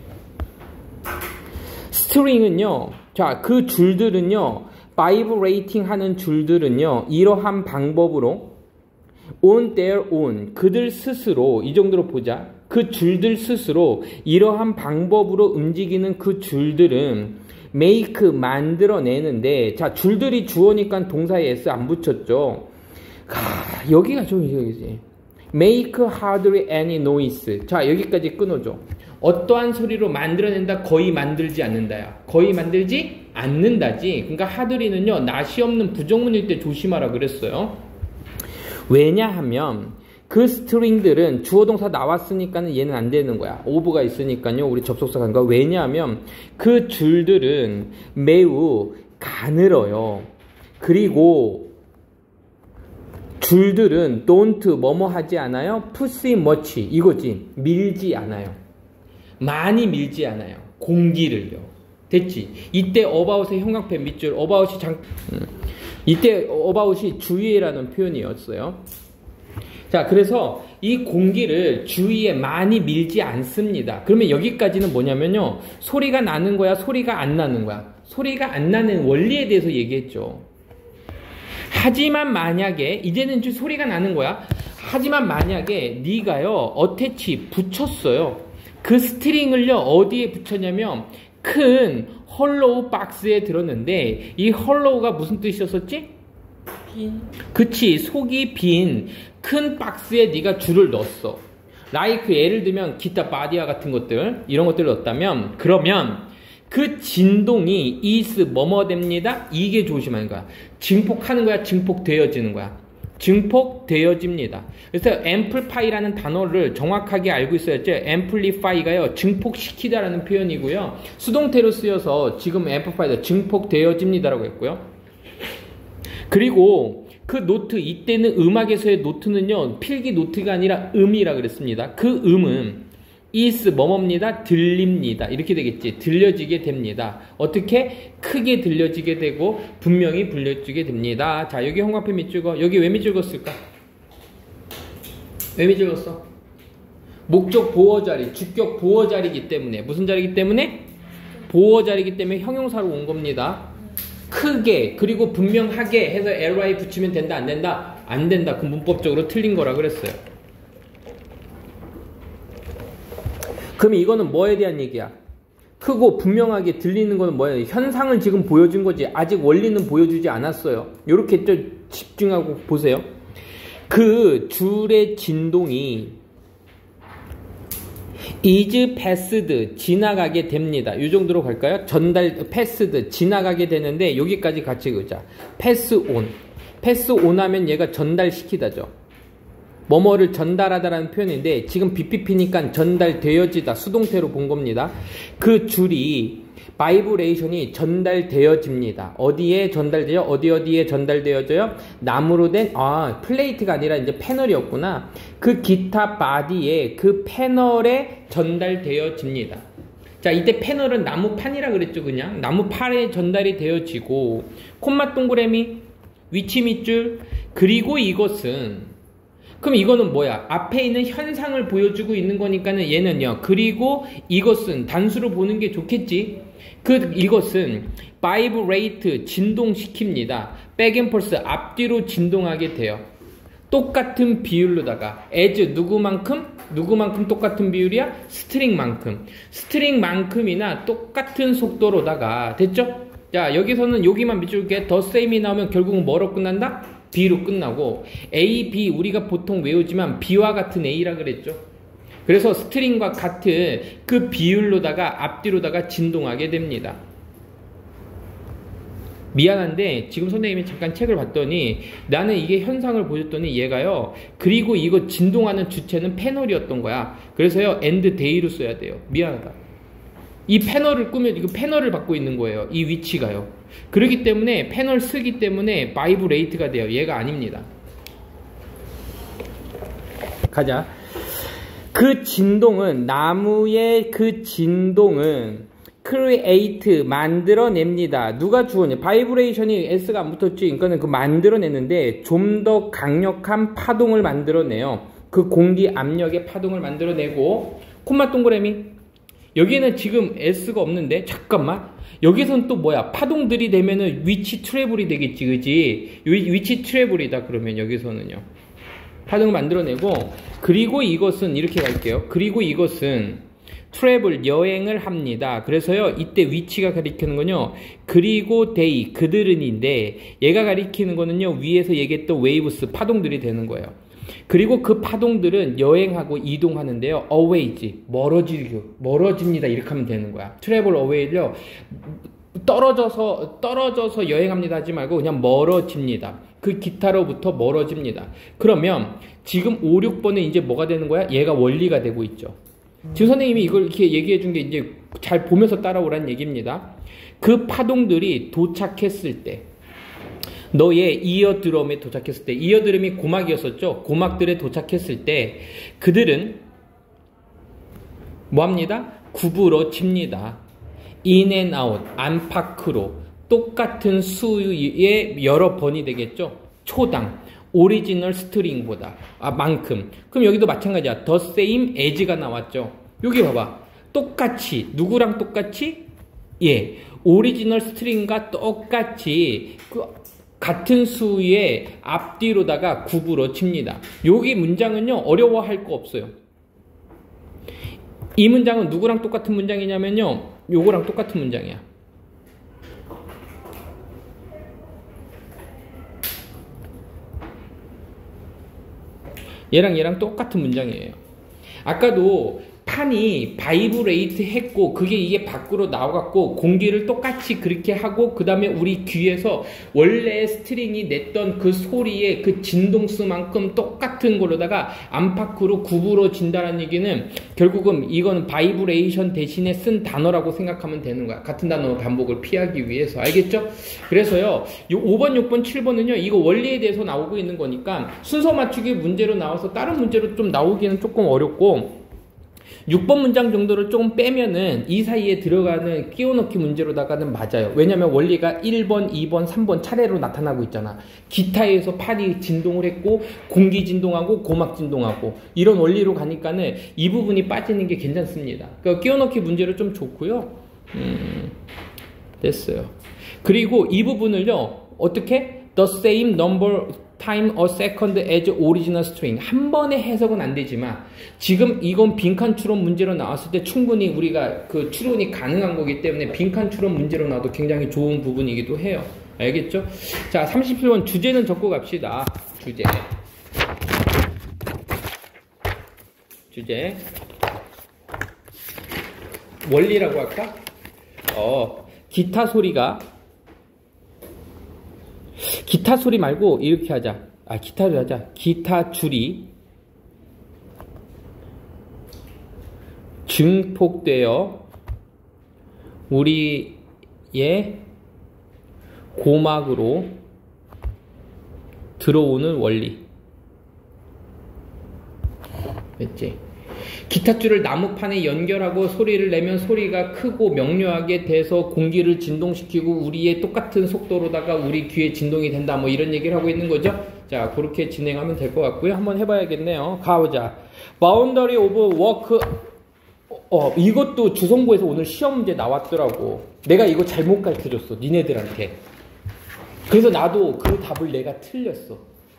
스트링은요. 자, 그 줄들은요. 바이브레이팅 하는 줄들은요. 이러한 방법으로 on their own 그들 스스로 이 정도로 보자. 그 줄들 스스로 이러한 방법으로 움직이는 그 줄들은 make 만들어내는데 자 줄들이 주어니까 동사에 s 안 붙였죠. 아, 여기가 좀 이상이지. make hardly any noise. 자 여기까지 끊어줘. 어떠한 소리로 만들어낸다? 거의 만들지 않는다야. 거의 만들지 않는다지. 그러니까 hardly는요 낯이 없는 부정문일 때 조심하라 그랬어요. 왜냐하면 그 스트링들은 주어 동사 나왔으니까는 얘는 안 되는 거야. 오브가 있으니까요. 우리 접속사 간 거. 왜냐하면 그 줄들은 매우 가늘어요. 그리고 줄들은 don't 뭐뭐 하지 않아요. push much 이거지. 밀지 않아요. 많이 밀지 않아요. 공기를요. 됐지? 이때 about의 형광펜 밑줄 about이 장 음. 이때 about이 주의라는 표현이었어요. 자, 그래서 이 공기를 주위에 많이 밀지 않습니다. 그러면 여기까지는 뭐냐면요. 소리가 나는 거야, 소리가 안 나는 거야. 소리가 안 나는 원리에 대해서 얘기했죠. 하지만 만약에 이제는 좀 소리가 나는 거야. 하지만 만약에 네가요 어태치 붙였어요. 그 스트링을요 어디에 붙였냐면 큰 hollow 박스에 들었는데 이 hollow가 무슨 뜻이었었지? 빈. 그치, 속이 빈 큰 박스에 네가 줄을 넣었어. like 예를 들면 기타 바디아 같은 것들 이런 것들을 넣었다면 그러면 그 진동이 is 뭐뭐 됩니다. 이게 조심하는 거야. 증폭하는 거야, 증폭되어지는 거야. 증폭되어집니다. 그래서 amplify라는 단어를 정확하게 알고 있어야죠. amplify가요 증폭시키다라는 표현이고요. 수동태로 쓰여서 지금 amplify다 증폭되어집니다라고 했고요. 그리고 그 노트, 이때는 음악에서의 노트는요 필기 노트가 아니라 음이라 그랬습니다. 그 음은 is 뭐뭐입니다. 들립니다. 이렇게 되겠지. 들려지게 됩니다. 어떻게? 크게 들려지게 되고 분명히 들려지게 됩니다. 자, 여기 형광펜 밑줄거. 여기 왜 밑줄겼을까? 왜 밑줄겼어? 목적 보어 자리, 주격 보어 자리이기 때문에. 무슨 자리이기 때문에? 보어 자리이기 때문에 형용사로 온 겁니다. 크게 그리고 분명하게 해서 ly 붙이면 된다 안 된다? 안 된다. 그 문법적으로 틀린 거라 그랬어요. 그럼 이거는 뭐에 대한 얘기야? 크고 분명하게 들리는 거는 뭐야? 현상을 지금 보여준 거지. 아직 원리는 보여주지 않았어요. 이렇게 좀 집중하고 보세요. 그 줄의 진동이 is passed 지나가게 됩니다. 이 정도로 갈까요? 전달 passed 지나가게 되는데 여기까지 같이 그자. pass on. pass on 하면 얘가 전달시키다죠. 뭐뭐를 전달하다라는 표현인데 지금 비피피니까 전달되어지다 수동태로 본 겁니다. 그 줄이 바이브레이션이 전달되어집니다. 어디에 전달돼요? 어디 어디에 전달되어져요? 나무로 된 아 플레이트가 아니라 이제 패널이었구나. 그 기타 바디에 그 패널에 전달되어집니다. 자, 이때 패널은 나무판이라 그랬죠. 그냥 나무판에 전달이 되어지고 콤마 동그라미 위치 밑줄 그리고 이것은 그럼 이거는 뭐야? 앞에 있는 현상을 보여주고 있는 거니까는 얘는요. 그리고 이것은 단수로 보는 게 좋겠지. 그 이것은 vibrate 진동시킵니다. back and forth 앞뒤로 진동하게 돼요. 똑같은 비율로다가 as 누구만큼? 누구만큼 똑같은 비율이야? 스트링만큼. 스트링만큼이나 똑같은 속도로다가 됐죠? 자, 여기서는 여기만 밑줄게. 더 same이 나오면 결국은 뭐로 끝난다? B로 끝나고 A, B 우리가 보통 외우지만 B와 같은 A라 그랬죠. 그래서 스트링과 같은 그 비율로다가 앞뒤로다가 진동하게 됩니다. 미안한데 지금 선생님이 잠깐 책을 봤더니 나는 이게 현상을 보였더니 얘가요. 그리고 이거 진동하는 주체는 패널이었던 거야. 그래서요 and day로 써야 돼요. 미안하다. 이 패널을 꾸며 이거 패널을 받고 있는 거예요. 이 위치가요. 그렇기 때문에 패널 쓰기 때문에 바이브레이트가 돼요. 얘가 아닙니다. 가자. 그 진동은 나무의 그 진동은 create 만들어냅니다. 누가 주었냐? 바이브레이션이 S가 안 붙었지. 그러니까 그 만들어내는데 좀 더 강력한 파동을 만들어내요. 그 공기 압력의 파동을 만들어내고 콤마 동그라미 여기에는 지금 S가 없는데 잠깐만 여기서는 또 뭐야 파동들이 되면은 위치 트래블이 되겠지 그지 위치 트래블이다 그러면 여기서는요 파동을 만들어내고 그리고 이것은 이렇게 갈게요 그리고 이것은 트래블 여행을 합니다. 그래서요 이때 위치가 가리키는 건요 그리고 데이 그들은인데 얘가 가리키는 거는요 위에서 얘기했던 웨이브스 파동들이 되는 거예요. 그리고 그 파동들은 여행하고 이동하는데요. away지 멀어지고 멀어집니다. 이렇게 하면 되는 거야. travel away를요. 떨어져서 떨어져서 여행합니다 하지 말고 그냥 멀어집니다. 그 기타로부터 멀어집니다. 그러면 지금 오, 육 번은 이제 뭐가 되는 거야? 얘가 원리가 되고 있죠. 지금 선생님이 이걸 이렇게 얘기해 준 게 이제 잘 보면서 따라오라는 얘기입니다. 그 파동들이 도착했을 때 너의 이어드럼에 도착했을 때 이어드럼이 고막이었었죠. 고막들에 도착했을 때 그들은 뭐합니다? 구부러집니다. in and out, 안팎으로 똑같은 수의 여러 번이 되겠죠. 초당 오리지널 스트링보다 아 만큼. 그럼 여기도 마찬가지야. the same as가 나왔죠. 여기 봐봐. 똑같이 누구랑 똑같이? 예, 오리지널 스트링과 똑같이 그 같은 수의 앞뒤로다가 굽으로 칩니다. 여기 문장은요 어려워할 거 없어요. 이 문장은 누구랑 똑같은 문장이냐면요 요거랑 똑같은 문장이야. 얘랑 얘랑 똑같은 문장이에요. 아까도 판이 바이브레이트 했고 그게 이게 밖으로 나와갖고 공기를 똑같이 그렇게 하고 그 다음에 우리 귀에서 원래 스트링이 냈던 그 소리의 그 진동수만큼 똑같은 걸로다가 안팎으로 구부러진다는 얘기는 결국은 이거는 바이브레이션 대신에 쓴 단어라고 생각하면 되는 거야. 같은 단어 반복을 피하기 위해서. 알겠죠? 그래서요 요 오 번, 육 번, 칠 번은요 이거 원리에 대해서 나오고 있는 거니까 순서 맞추기 문제로 나와서 다른 문제로 좀 나오기는 조금 어렵고 육 번 문장 정도를 조금 빼면은 이 사이에 들어가는 끼워넣기 문제로다가는 맞아요. 왜냐면 원리가 일 번, 이 번, 삼 번 차례로 나타나고 있잖아. 기타에서 판이 진동을 했고 공기 진동하고 고막 진동하고 이런 원리로 가니까는 이 부분이 빠지는 게 괜찮습니다. 그러니까 끼워넣기 문제로 좀 좋고요. 음, 됐어요. 그리고 이 부분을요 어떻게? The same number time a second as original string. 한 번에 해석은 안 되지만 지금 이건 빈칸 추론 문제로 나왔을 때 충분히 우리가 그 추론이 가능한 거기 때문에 빈칸 추론 문제로 나와도 굉장히 좋은 부분이기도 해요. 알겠죠? 자, 삼십칠 번 주제는 적고 갑시다. 주제. 주제. 원리라고 할까? 어, 기타 소리가 기타 소리 말고 이렇게 하자. 아, 기타를 하자. 기타 줄이 증폭되어 우리의 고막으로 들어오는 원리. 됐지? 기타 줄을 나무판에 연결하고 소리를 내면 소리가 크고 명료하게 돼서 공기를 진동시키고 우리의 똑같은 속도로다가 우리 귀에 진동이 된다. 뭐 이런 얘기를 하고 있는 거죠. 자, 그렇게 진행하면 될 것 같고요. 한번 해봐야겠네요. 가보자. Boundary of work. 어, 이것도 주성고에서 오늘 시험 문제 나왔더라고. 내가 이거 잘못 가르쳐줬어. 니네들한테. 그래서 나도 그 답을 내가 틀렸어.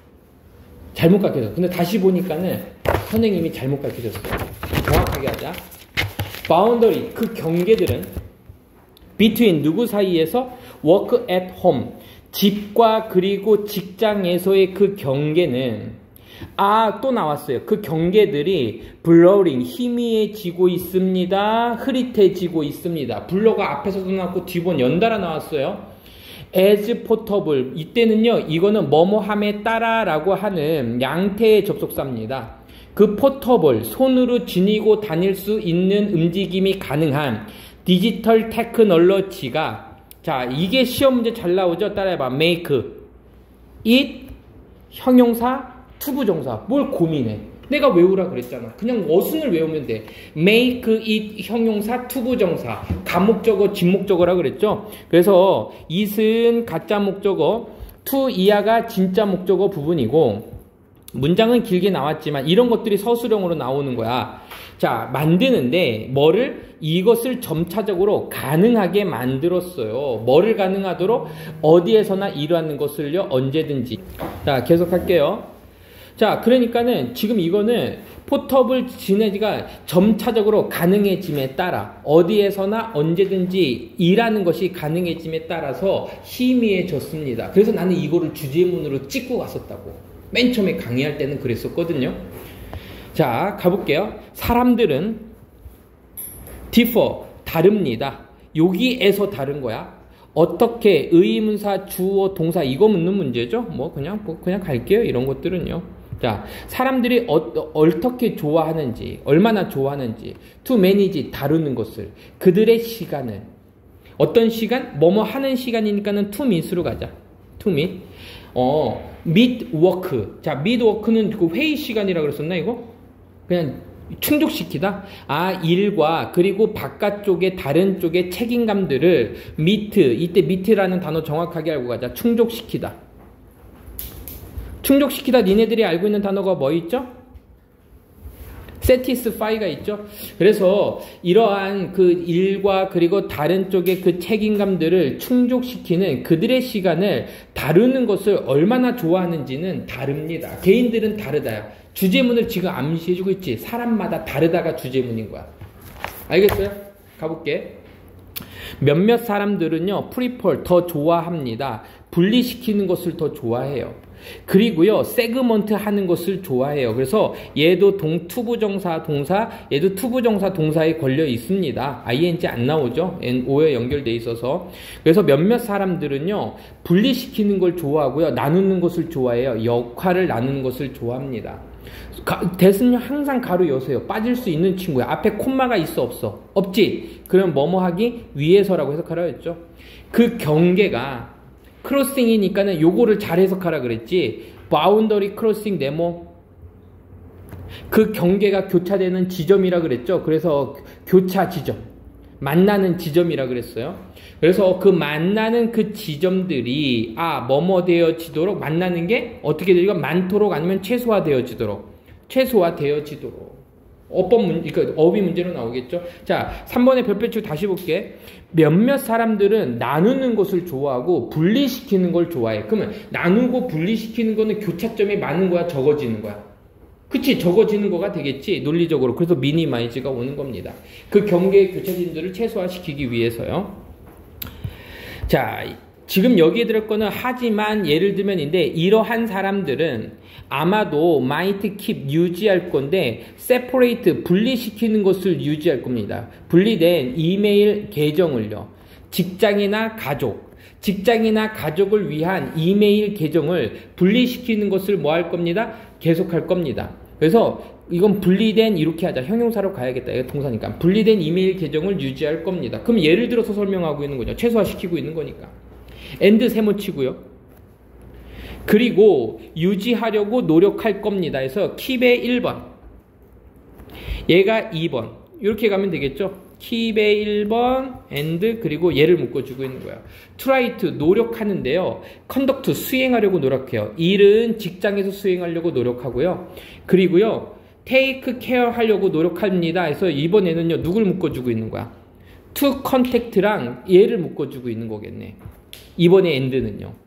잘못 가르쳐줬어. 근데 다시 보니까는 선생님이 잘못 가르쳐줬어. 정확하게 하자. Boundary, 그 경계들은 between 누구 사이에서 work at home, 집과 그리고 직장에서의 그 경계는 아, 또 나왔어요. 그 경계들이 blurring, 희미해지고 있습니다. 흐릿해지고 있습니다. 블러가 앞에서도 나왔고 뒤번 연달아 나왔어요. as portable, 이때는요 이거는 뭐뭐함에 따라 라고 하는 양태의 접속사입니다. 그 포터블, 손으로 지니고 다닐 수 있는 움직임이 가능한 디지털 테크놀로지가, 자, 이게 시험 문제 잘 나오죠? 따라해봐. make it 형용사 투부정사. 뭘 고민해? 내가 외우라 그랬잖아. 그냥 어순을 외우면 돼. make it 형용사 투부정사, 가목적어 진목적어라 그랬죠? 그래서 it은 가짜 목적어, to 이하가 진짜 목적어 부분이고, 문장은 길게 나왔지만 이런 것들이 서술형으로 나오는 거야. 자, 만드는데 뭐를? 이것을 점차적으로 가능하게 만들었어요. 뭐를 가능하도록? 어디에서나 이루는 것을요, 언제든지. 자, 계속할게요. 자, 그러니까는 지금 이거는 포터블 지네지가 점차적으로 가능해짐에 따라 어디에서나 언제든지 일하는 것이 가능해짐에 따라서 희미해졌습니다. 그래서 나는 이거를 주제문으로 찍고 갔었다고. 맨 처음에 강의할 때는 그랬었거든요. 자, 가볼게요. 사람들은 differ, 다릅니다. 여기에서 다른 거야. 어떻게, 의문사, 주어, 동사, 이거 묻는 문제죠. 뭐 그냥 뭐 그냥 갈게요. 이런 것들은요. 자, 사람들이 어, 어떻게 좋아하는지, 얼마나 좋아하는지, to manage, 다루는 것을, 그들의 시간을, 어떤 시간? 뭐뭐 하는 시간이니까는 to meet으로 가자. to meet. 어, meet work. 자, meet work는 그 회의 시간이라고 그랬었나, 이거? 그냥 충족시키다. 아, 일과 그리고 바깥쪽에 다른 쪽의 책임감들을 meet, 이때 meet라는 단어 정확하게 알고 가자. 충족시키다. 충족시키다 니네들이 알고 있는 단어가 뭐 있죠? satisfy가 있죠. 그래서 이러한 그 일과 그리고 다른 쪽의 그 책임감들을 충족시키는 그들의 시간을 다루는 것을 얼마나 좋아하는지는 다릅니다. 개인들은 다르다. 주제문을 지금 암시해주고 있지. 사람마다 다르다가 주제문인 거야. 알겠어요? 가볼게. 몇몇 사람들은요, 프리펄 더 좋아합니다. 분리시키는 것을 더 좋아해요. 그리고요, 세그먼트 하는 것을 좋아해요. 그래서 얘도 동, 투부정사 동사, 얘도 투부정사 동사에 걸려 있습니다. 아이엔지 안 나오죠? 오에 연결돼 있어서. 그래서 몇몇 사람들은요, 분리시키는 걸 좋아하고요, 나누는 것을 좋아해요. 역할을 나누는 것을 좋아합니다. 대신요, 항상 가로 여세요. 빠질 수 있는 친구야. 앞에 콤마가 있어, 없어? 없지? 그럼 뭐뭐 하기? 위에서라고 해석하라 했죠. 그 경계가 크로싱이니까는 요거를 잘 해석하라 그랬지. 바운더리 크로싱 네모. 그 경계가 교차되는 지점이라 그랬죠. 그래서 교차 지점. 만나는 지점이라 그랬어요. 그래서 그 만나는 그 지점들이 아, 뭐뭐 되어지도록 만나는 게 어떻게 되니까 많도록 아니면 최소화되어지도록. 최소화되어지도록. 어법 문제, 그러니까 어휘 문제로 나오겠죠. 자, 삼 번의 별표줄 다시 볼게. 몇몇 사람들은 나누는 것을 좋아하고 분리시키는 걸 좋아해. 그러면 나누고 분리시키는 거는 교차점이 많은 거야, 적어지는 거야? 그치, 적어지는 거가 되겠지, 논리적으로. 그래서 미니마이즈가 오는 겁니다. 그 경계의 교차점들을 최소화시키기 위해서요. 자, 지금 여기에 들을 거는 하지만 예를 들면인데, 이러한 사람들은 아마도 might keep 유지할 건데 separate 분리시키는 것을 유지할 겁니다. 분리된 이메일 계정을요. 직장이나 가족, 직장이나 가족을 위한 이메일 계정을 분리시키는 것을 뭐 할 겁니다? 계속할 겁니다. 그래서 이건 분리된 이렇게 하자. 형용사로 가야겠다. 이거 동사니까. 분리된 이메일 계정을 유지할 겁니다. 그럼 예를 들어서 설명하고 있는 거죠. 최소화시키고 있는 거니까. and 세모치고요. 그리고 유지하려고 노력할 겁니다. 그래서 keep의 일 번, 얘가 이 번 이렇게 가면 되겠죠. keep의 일 번 and 그리고 얘를 묶어주고 있는 거예요. try to 노력하는데요. conduct 수행하려고 노력해요. 일은 직장에서 수행하려고 노력하고요. 그리고요 take care 하려고 노력합니다. 그래서 이번에는요 누굴 묶어주고 있는 거야? to contact랑 얘를 묶어주고 있는 거겠네. 이번에 and는요.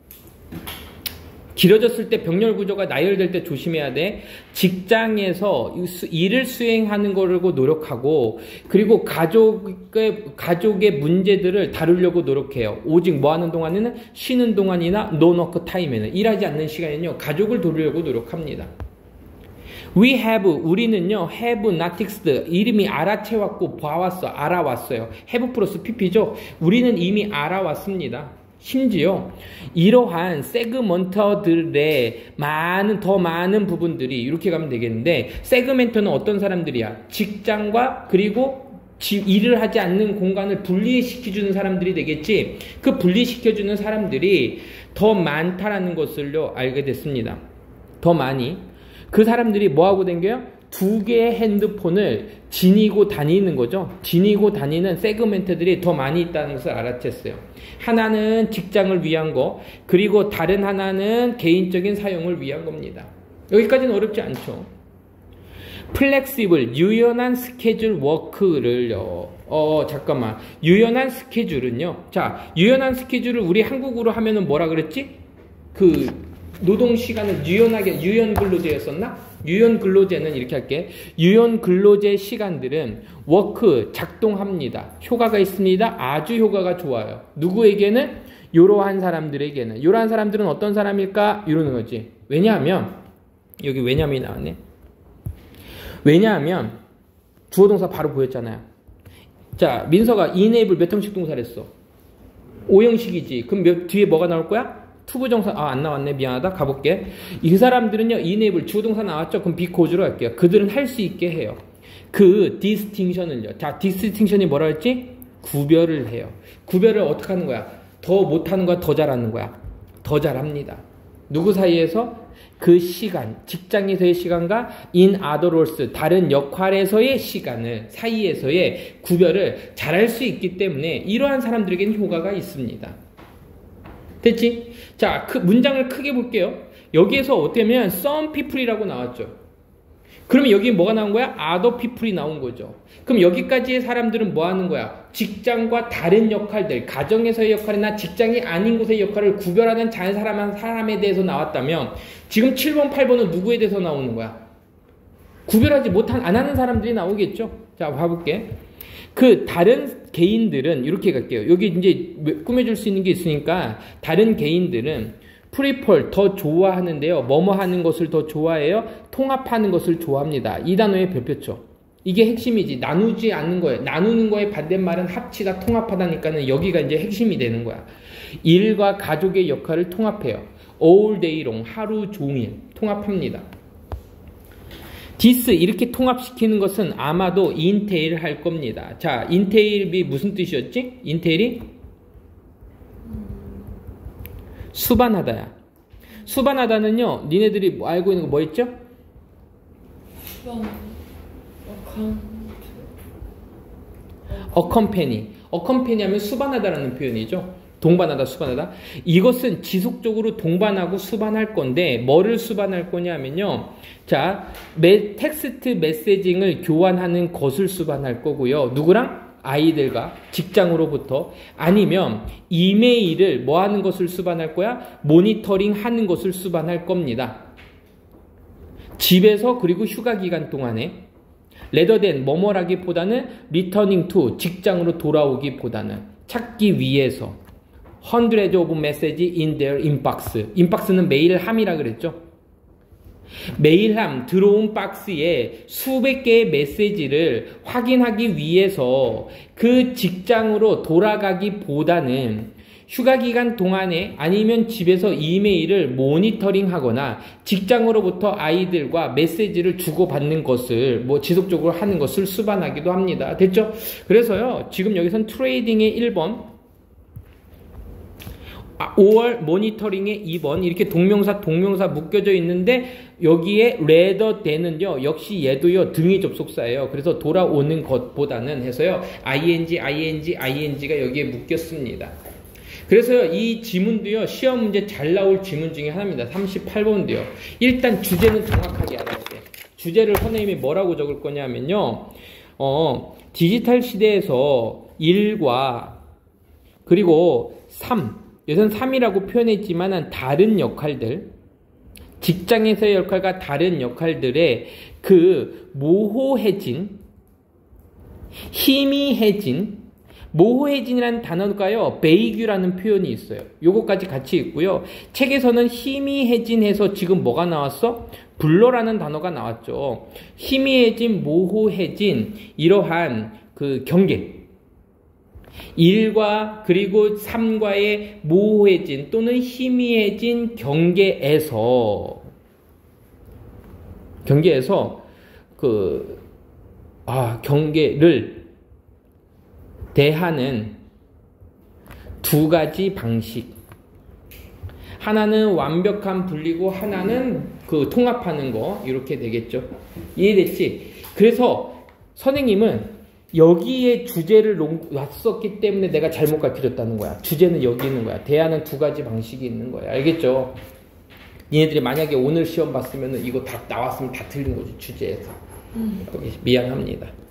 길어졌을 때 병렬 구조가 나열될 때 조심해야 돼. 직장에서 일을 수행하는 거라고 노력하고 그리고 가족의 가족의 문제들을 다루려고 노력해요. 오직 뭐 하는 동안에는 쉬는 동안이나 노워크 타임에는 일하지 않는 시간에는요 가족을 도우려고 노력합니다. We have 우리는요 have noticed 이름이 알아채왔고 봐왔어 알아왔어요. have 플러스 pp죠. 우리는 이미 알아왔습니다. 심지어 이러한 세그먼터들의 많은 더 많은 부분들이 이렇게 가면 되겠는데 세그멘터는 어떤 사람들이야? 직장과 그리고 지, 일을 하지 않는 공간을 분리시켜주는 사람들이 되겠지. 그 분리시켜주는 사람들이 더 많다라는 것을요 알게 됐습니다. 더 많이 그 사람들이 뭐하고 댕겨요? 두 개의 핸드폰을 지니고 다니는 거죠. 지니고 다니는 세그멘트들이 더 많이 있다는 것을 알아챘어요. 하나는 직장을 위한 거, 그리고 다른 하나는 개인적인 사용을 위한 겁니다. 여기까지는 어렵지 않죠. 플렉시블, 유연한 스케줄 워크를요. 어, 잠깐만. 유연한 스케줄은요. 자, 유연한 스케줄을 우리 한국어로 하면은 뭐라 그랬지? 그 노동 시간을 유연하게 유연 근로제였었나? 유연 근로제는 이렇게 할게. 유연 근로제 시간들은 워크 작동합니다. 효과가 있습니다. 아주 효과가 좋아요. 누구에게는? 이러한 사람들에게는. 이러한 사람들은 어떤 사람일까? 이러는 거지. 왜냐하면 여기 왜냐면이 나왔네. 왜냐하면 주어동사 바로 보였잖아요. 자, 민서가 enable 몇 형식 동사를 했어? 오 형식이지. 그럼 몇, 뒤에 뭐가 나올 거야? 투부정사, 아, 안 나왔네. 미안하다. 가볼게. 이 사람들은요, enable, 주어동사 나왔죠? 그럼 비코즈로 할게요. 그들은 할 수 있게 해요. 그 distinction은요. 자, distinction이 뭐라 했지? 구별을 해요. 구별을 어떻게 하는 거야? 더 못하는 거야? 더 잘하는 거야? 더 잘합니다. 누구 사이에서? 그 시간, 직장에서의 시간과 in other roles, 다른 역할에서의 시간을, 사이에서의 구별을 잘할 수 있기 때문에 이러한 사람들에게는 효과가 있습니다. 됐지? 자, 그 문장을 크게 볼게요. 여기에서 어떻게 하면 some people이라고 나왔죠. 그러면 여기 뭐가 나온 거야? other people이 나온 거죠. 그럼 여기까지의 사람들은 뭐 하는 거야? 직장과 다른 역할들, 가정에서의 역할이나 직장이 아닌 곳의 역할을 구별하는 잘 사람한 사람에 대해서 나왔다면 지금 칠 번, 팔 번은 누구에 대해서 나오는 거야? 구별하지 못한, 안 하는 사람들이 나오겠죠? 자, 봐볼게. 그 다른 개인들은 이렇게 갈게요. 여기 이제 꾸며줄 수 있는 게 있으니까 다른 개인들은 프리펄 더 좋아하는데요. 뭐뭐 하는 것을 더 좋아해요? 통합하는 것을 좋아합니다. 이 단어의 별표죠. 이게 핵심이지. 나누지 않는 거예요. 나누는 거의 반대말은 합치다, 통합하다니까는 여기가 이제 핵심이 되는 거야. 일과 가족의 역할을 통합해요. all day long, 하루 종일 통합합니다. this 이렇게 통합시키는 것은 아마도 인테일 할 겁니다. 자, 인테일이 무슨 뜻이었지? 인테일이 수반하다야. 수반하다는요, 니네들이 알고 있는 거 뭐 있죠? 수반, 어카운트, 어컴패니. 어컴패니 하면 수반하다라는 표현이죠. 동반하다, 수반하다. 이것은 지속적으로 동반하고 수반할 건데, 뭐를 수반할 거냐면요. 자, 메, 텍스트 메시징을 교환하는 것을 수반할 거고요. 누구랑? 아이들과 직장으로부터. 아니면 이메일을 뭐 하는 것을 수반할 거야? 모니터링 하는 것을 수반할 겁니다. 집에서 그리고 휴가 기간 동안에 rather than 뭐뭐라기보다는 returning to 직장으로 돌아오기보다는 찾기 위해서 hundreds of messages in their inbox. inbox는 메일함이라 그랬죠. 메일함 들어온 박스에 수백 개의 메시지를 확인하기 위해서 그 직장으로 돌아가기보다는 휴가 기간 동안에 아니면 집에서 이메일을 모니터링 하거나 직장으로부터 아이들과 메시지를 주고받는 것을 뭐 지속적으로 하는 것을 수반하기도 합니다. 됐죠? 그래서요, 지금 여기선 트레이딩의 일 번, 오월 모니터링의 이 번 이렇게 동명사 동명사 묶여져 있는데 여기에 rather than은요 역시 얘도요 등위 접속사예요. 그래서 돌아오는 것보다는 해서요 ing, ing, ing가 여기에 묶였습니다. 그래서요 이 지문도요 시험 문제 잘 나올 지문 중에 하나입니다. 삼십팔 번도요. 일단 주제는 정확하게 알아야 돼. 주제를 선생님이 뭐라고 적을 거냐면요 어 디지털 시대에서 일과 그리고 삶, 여기서는 삼이라고 표현했지만 다른 역할들, 직장에서의 역할과 다른 역할들의 그 모호해진, 희미해진, 모호해진이라는 단어가요 베이규라는 표현이 있어요. 요거까지 같이 있고요. 책에서는 희미해진해서 지금 뭐가 나왔어? 블러라는 단어가 나왔죠. 희미해진, 모호해진 이러한 그 경계, 일과 그리고 삶과의 모호해진 또는 희미해진 경계에서 경계에서 그 아, 경계를 대하는 두 가지 방식. 하나는 완벽한 분리고 하나는 그 통합하는 거 이렇게 되겠죠. 이해됐지? 그래서 선생님은 여기에 주제를 놨었기 때문에 내가 잘못 가르쳐줬다는 거야. 주제는 여기 있는 거야. 대하는 두 가지 방식이 있는 거야. 알겠죠? 얘네들이 만약에 오늘 시험 봤으면 이거 다 나왔으면 다 틀린 거지, 주제에서. 음. 미안합니다.